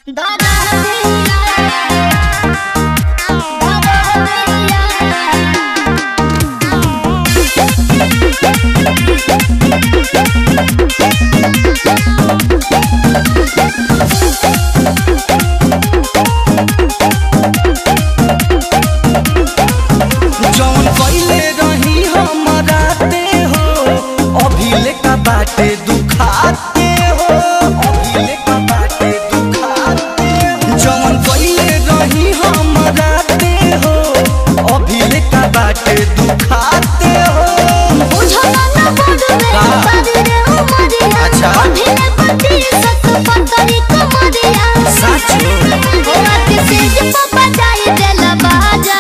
बाटे दुखाते हो अभिले का बाटे दुखाते जवन कइले रही हमरा ते हो अभिले का बाटे दुखाते हो बुझला ना पड़वे बादी रे उमरिया अच्छा अभिले पति सत पतरी कमरिया सच गोरा के सेज पापा जाई देला बाजा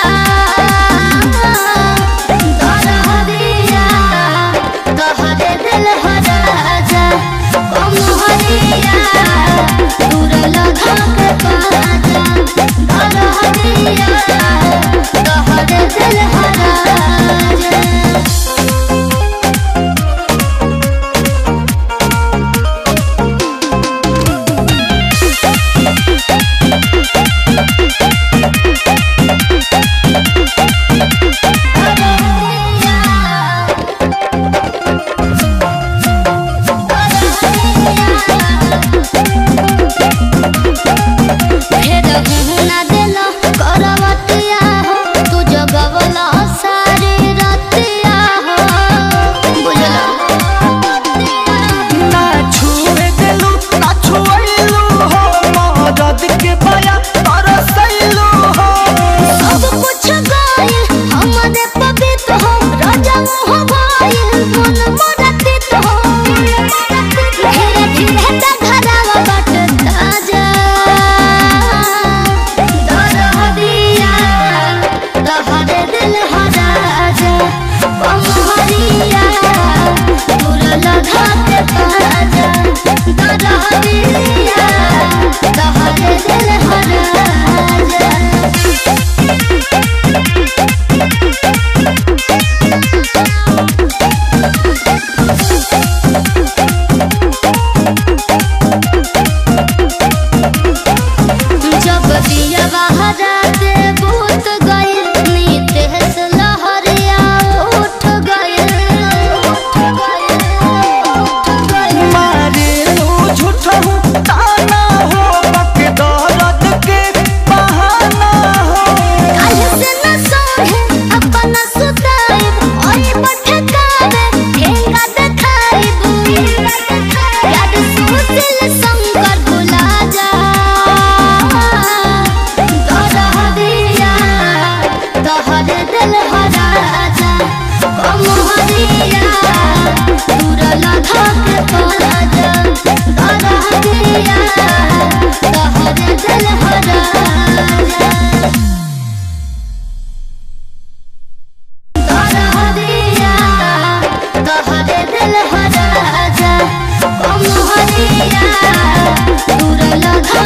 दरहरिया कहरे दिल हराजा कमहरिया दूर लगा के बाजा दरहरिया कहरे दिल हराजा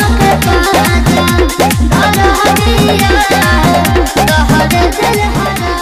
कहरे दिल हराजा